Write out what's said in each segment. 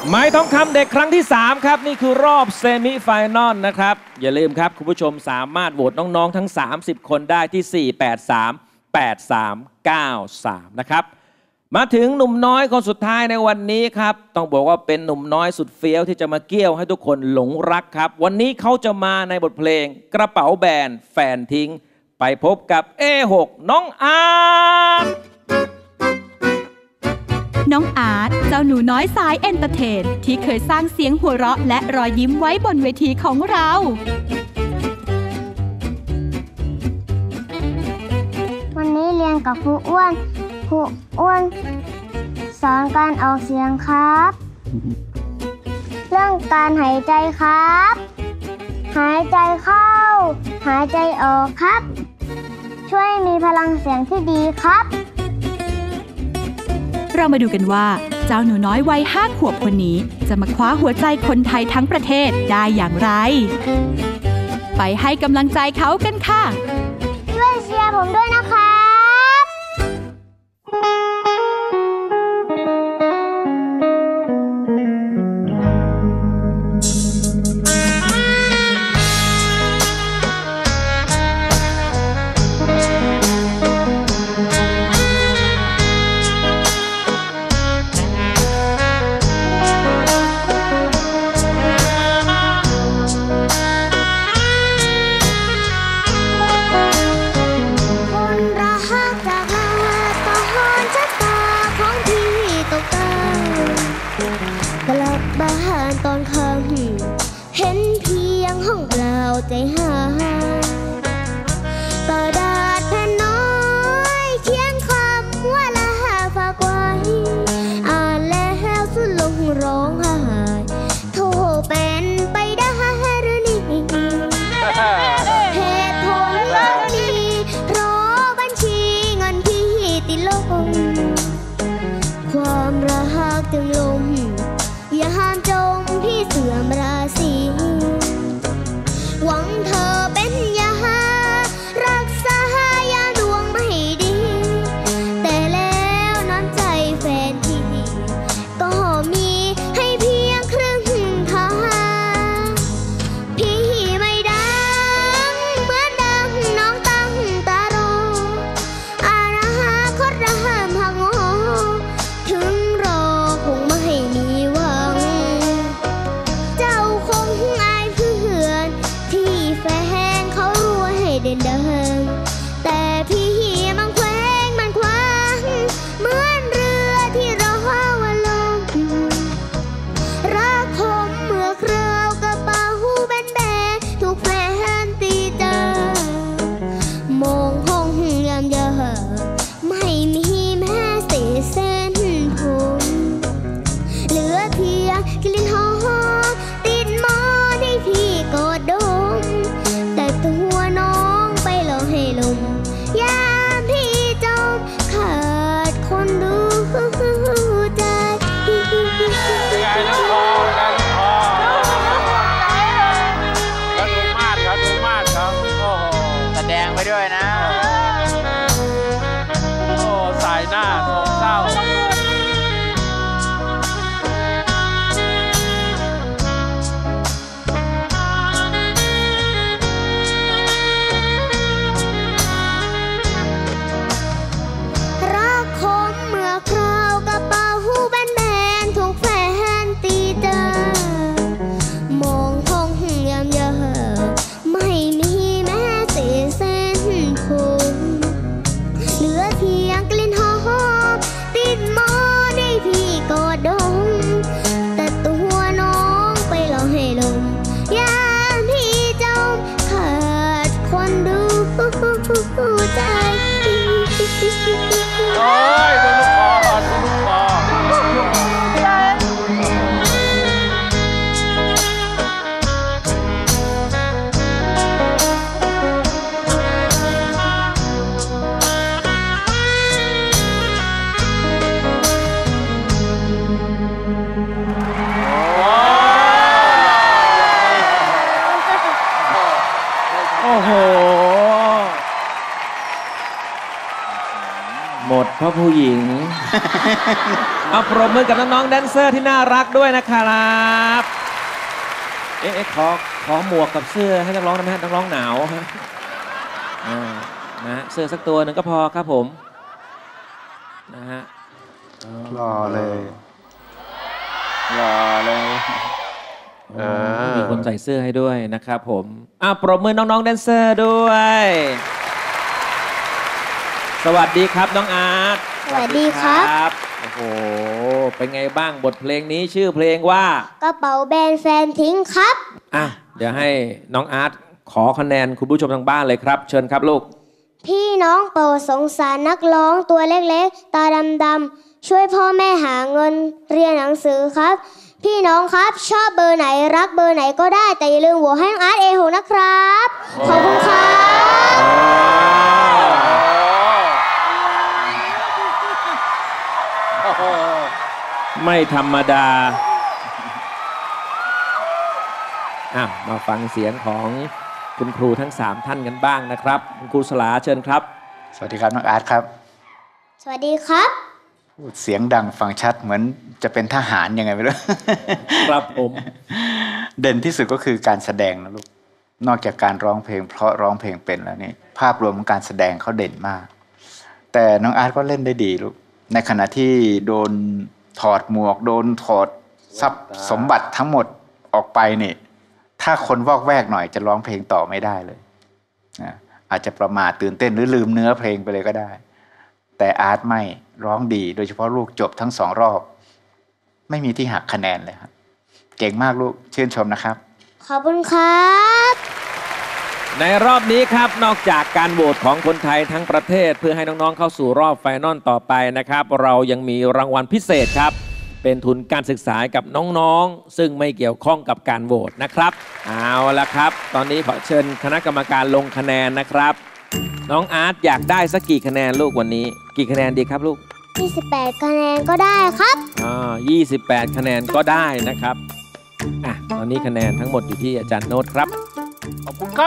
ไม้ทองคำเด็กครั้งที่3ครับนี่คือรอบเซมิไฟนอลนะครับอย่าลืมครับคุณผู้ชมสามารถโหวตน้องๆทั้ง30คนได้ที่4838393นะครับมาถึงหนุ่มน้อยคนสุดท้ายในวันนี้ครับต้องบอกว่าเป็นหนุ่มน้อยสุดเฟี้ยวที่จะมาเกี่ยวให้ทุกคนหลงรักครับวันนี้เขาจะมาในบทเพลงกระเป๋าแบนแฟนทิ้งไปพบกับ A6 น้องอาร์ตน้องอาร์ตเจ้าหนูน้อยสายเอนเตอร์เทนที่เคยสร้างเสียงหัวเราะและรอยยิ้มไว้บนเวทีของเราวันนี้เรียนกับครูอ้วนสอนการออกเสียงครับเรื่องการหายใจครับหายใจเข้าหายใจออกครับช่วยมีพลังเสียงที่ดีครับเรามาดูกันว่าเจ้าหนูน้อยวัย5 ขวบคนนี้จะมาคว้าหัวใจคนไทยทั้งประเทศได้อย่างไรไปให้กำลังใจเขากันค่ะช่วยเชียร์ผมด้วยนะครับใจหายกระดาษแผ่นน้อยเขียนคำว่าลาฝากไว้อ่านแล้วสุดลงร้องไห้โทรเป็นไปได้หรือนี่เหตุผลนี้เพราะบัญชีเงินพี่ติดลบความรักจึงลมอย่าห้ามจมพี่เสื่อมราศีหวังเธอเป็นยารักษายาดวงไม่ดีแต่แล้วน้ำใจแฟนพี่ก็มีให้เพียงครึ่งทางพี่ไม่ดังเหมือนดังน้องตั้งตารออนาคตระห้ามหักงอถึงรอคงไม่มีหวังเจ้าคงอายเพื่อนที่แฟนเขารวยให้เด่นดังแต่พี่มันแขวงมันขวางเหมือนเรือที่รอวันลมรักคมเมื่อคราวกระเป๋าแบนถูกแฟนตีตามองห้องยามยาไม่มีแม้เศษเส้นผมเหลือเพียงกลิ่นหอมติดหมอนให้พี่กอดดมแต่ตัวน้องไปหลอกให้ลมยามพี่จมขาดคนดูใจแล้วดูมาดครับโอ้โหแสดงไปด้วยนะโอ้สายหน้าโศกเศร้ารักคมเมื่อคราวกระเป๋าแบนถูกแฟนตีตามองห้องยามยาไม่มีแม้เศษเส้นผมเหลือเพียงกลิ่นหอมติดหมอนให้พี่กอดดมแต่ตัวน้องไปหลอกให้ลมยามพี่จมขาดคนดูใจโอ้ยดูลูกคอดูลูกคอโอ้โหหมดเพราะผู้หญิงหมเอาปรบมือกับน้องๆแดนเซอร์ที่น่ารักด้วยนะครับขอหมวกกับเสื้อให้นักร้องนะฮะนักร้องหนาวฮะนะเสื้อสักตัวหนึ่งก็พอครับผมนะฮะรอเลยมีคนใส่เสื้อให้ด้วยนะครับผมปรบมือน้องๆแดนเซอร์ด้วยสวัสดีครับน้องอาร์ตสวัสดีครับโอ้โหเป็นไงบ้างบทเพลงนี้ชื่อเพลงว่ากระเป๋าแบนแฟนทิ้งครับเดี๋ยวให้น้องอาร์ตขอคะแนนคุณผู้ชมทางบ้านเลยครับเชิญครับลูกพี่น้องโปรดสงสารนักร้องตัวเล็กๆตาดำๆช่วยพ่อแม่หาเงินเรียนหนังสือครับพี่น้องครับชอบเบอร์ไหนรักเบอร์ไหนก็ได้แต่อย่าลืมโหวตให้น้องอาร์ตA6นะครับขอบคุณครับไม่ธรรมดามาฟังเสียงของคุณครูทั้ง3ท่านกันบ้างนะครับคุณครูสลาเชิญครับสวัสดีครับน้องอาร์ตครับสวัสดีครับพูดเสียงดังฟังชัดเหมือนจะเป็นทหารยังไงไม่รู้ครับผมเด่นที่สุดก็คือการแสดงนะลูกนอกจากการร้องเพลงเพราะร้องเพลงเป็นแล้วนี่ภาพรวมของการแสดงเขาเด่นมากแต่น้องอาร์ตก็เล่นได้ดีลูกในขณะที่โดนถอดหมวกโดนถอดทรัพย์สมบัติทั้งหมดออกไปนี่ถ้าคนวอกแวกหน่อยจะร้องเพลงต่อไม่ได้เลยอาจจะประมาทตื่นเต้นหรือลืมเนื้อเพลงไปเลยก็ได้แต่อาร์ตไม่ร้องดีโดยเฉพาะลูกจบทั้ง2 รอบไม่มีที่หักคะแนนเลยครับเก่งมากลูกชื่นชมนะครับขอบคุณครับในรอบนี้ครับนอกจากการโหวตของคนไทยทั้งประเทศเพื่อให้น้องๆเข้าสู่รอบไฟนอลต่อไปนะครับเรายังมีรางวัลพิเศษครับเป็นทุนการศึกษากับน้องๆซึ่งไม่เกี่ยวข้องกับการโหวตนะครับเอาละครับตอนนี้ขอเชิญคณะกรรมการลงคะแนนนะครับน้องอาร์ตอยากได้สักกี่คะแนนลูกวันนี้กี่คะแนนดีครับลูก 28 คะแนนก็ได้ครับ 28 คะแนนก็ได้นะครับตอนนี้คะแนนทั้งหมดอยู่ที่อาจารย์โน้ตครับขอบคุณครับ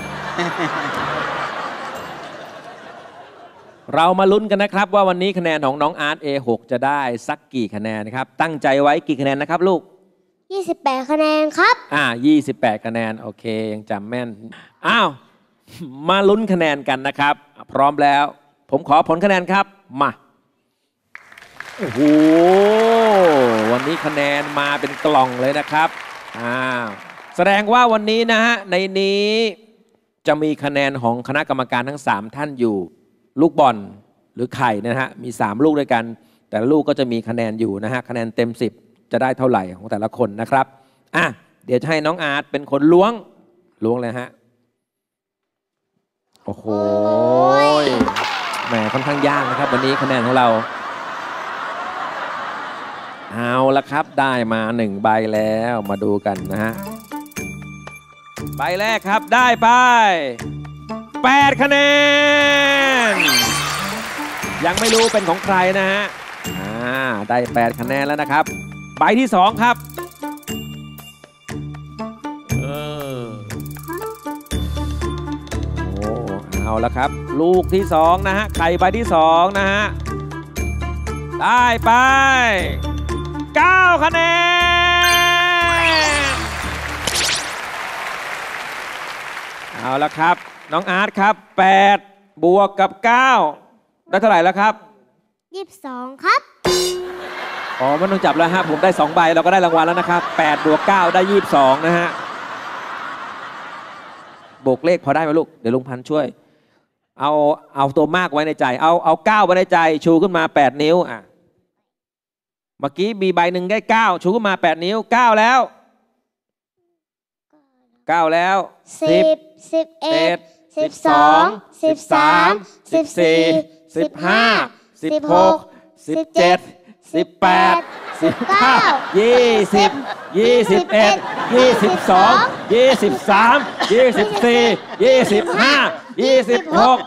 เรามาลุ้นกันนะครับว่าวันนี้คะแนนของน้องอาร์ต A6 จะได้สักกี่คะแนนนะครับตั้งใจไว้กี่คะแนนนะครับลูก 28 คะแนนครับ 28 คะแนนโอเคยังจำแม่นมาลุ้นคะแนนกันนะครับพร้อมแล้วผมขอผลคะแนนครับมาโอ้โหวันนี้คะแนนมาเป็นกล่องเลยนะครับแสดงว่าวันนี้นะฮะในนี้จะมีคะแนนของคณะกรรมการทั้ง3ท่านอยู่ลูกบอลหรือไข่นะฮะมี3ลูกด้วยกันแต่ละลูกก็จะมีคะแนนอยู่นะฮะคะแนนเต็ม10จะได้เท่าไหร่ของแต่ละคนนะครับเดี๋ยวจะให้น้องอาร์ตเป็นคนล้วงเลยฮะโอ้โหแหมค่อนข้างยากนะครับวันนี้คะแนนของเราเอาละครับได้มา1 ใบแล้วมาดูกันนะฮะใบแรกครับได้ไป8 คะแนนยังไม่รู้เป็นของใครนะฮะได้8 คะแนนแล้วนะครับใบที่2ครับเอาละครับลูกที่2นะฮะไข่ใบที่2นะฮะได้ไป9 คะแนนเอาละครับน้องอาร์ตครับ8 บวกกับ 9ได้เท่าไหร่แล้วครับ 22ครับไม่ต้องจับแล้วฮะผมได้2 ใบเราก็ได้รางวัลแล้วนะครับ8 บวก 9ได้22นะฮะบวกเลขพอได้ไหมลูกเดี๋ยวลุงพันธ์ช่วยเอาตัวมากไว้ในใจเอา9ไว้ในใจชูขึ้นมา8 นิ้วเมื่อกี้มีใบหนึ่งได้9ชูขึ้นมา8 นิ้ว9แล้ว10 11 12 13 14 15 16 17 18 19 20 21 22 23 24 25 26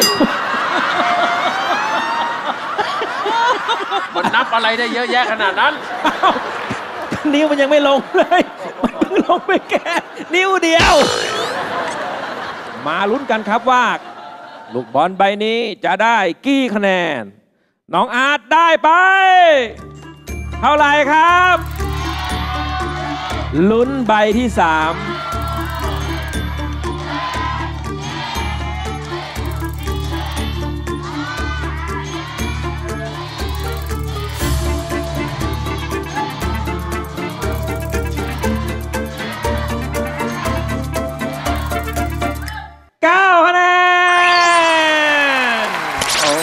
มันนับอะไรได้เยอะแยะขนาดนั้นนิ้วมันยังไม่ลงเลยมันเพิ่งลงไปแค่นิ้วเดียวมาลุ้นกันครับว่าลูกบอลใบนี้จะได้กี่คะแนนน้องอาร์ตได้ไปเท่าไหร่ครับลุ้นใบที่ 39 คะแนนโอ้โห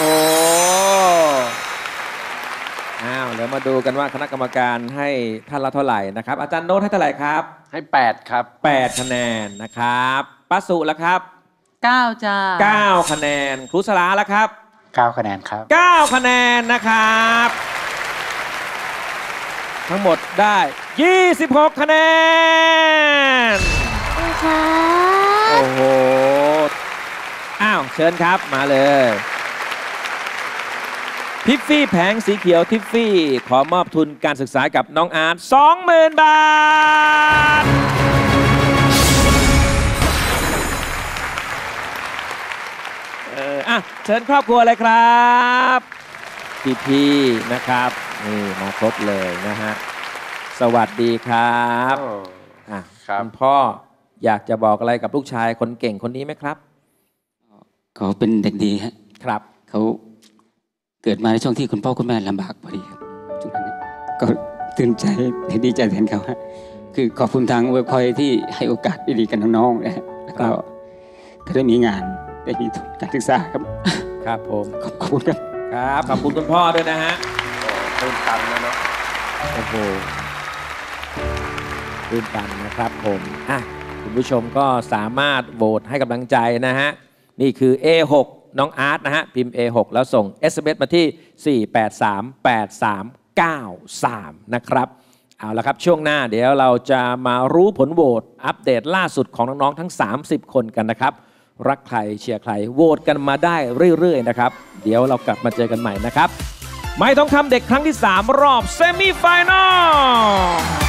เดี๋ยวมาดูกันว่าคณะกรรมการให้ท่านละเท่าไหร่นะครับอาจารย์โน้ตให้เท่าไหร่ครับให้ 8 ครับ 8 คะแนนนะครับป้าสุละครับ 9 จ้า 9 คะแนนครูสลาละครับ 9 คะแนนครับ 9 คะแนนนะครับทั้งหมดได้ 26 คะแนนครับโอ้โหเชิญครับมาเลยทิฟฟี่แผงสีเขียวทิฟฟี่ขอมอบทุนการศึกษากับน้องอาร์ต 20,000 บาทเชิญครอบครัวเลยครับพี่ๆนะครับนี่มาครบเลยนะฮะสวัสดีครับครับคุณพ่ออยากจะบอกอะไรกับลูกชายคนเก่งคนนี้ไหมครับเขาเป็นเด็กดีฮะครับเขาเกิดมาในช่วงที่คุณพ่อคุณแม่ลำบากพอดีครับช่วงนั้นก็ตื่นใจดีใจแทนเขาฮะคือขอบคุณทางเวิร์คพอยท์ที่ให้โอกาสดีๆกับน้องๆนะฮะแล้วก็ได้มีงานได้มีทุนการศึกษาครับครับผมขอบคุณครับครับขอบคุณคุณพ่อด้วยนะฮะตื่นตันนะเนาะโอ้โหตื่นตันนะครับผมคุณผู้ชมก็สามารถโหวตให้กำลังใจนะฮะนี่คือ A6 น้องอาร์ตนะฮะพิมพ์ A6 แล้วส่ง SMS มาที่ 4838393 นะครับเอาละครับช่วงหน้าเดี๋ยวเราจะมารู้ผลโหวตอัปเดตล่าสุดของน้องๆทั้ง30 คนกันนะครับรักใครเชียร์ใครโหวตกันมาได้เรื่อยๆนะครับเดี๋ยวเรากลับมาเจอกันใหม่นะครับไม้ทองคำเด็กครั้งที่ 3 รอบเซมิไฟแนล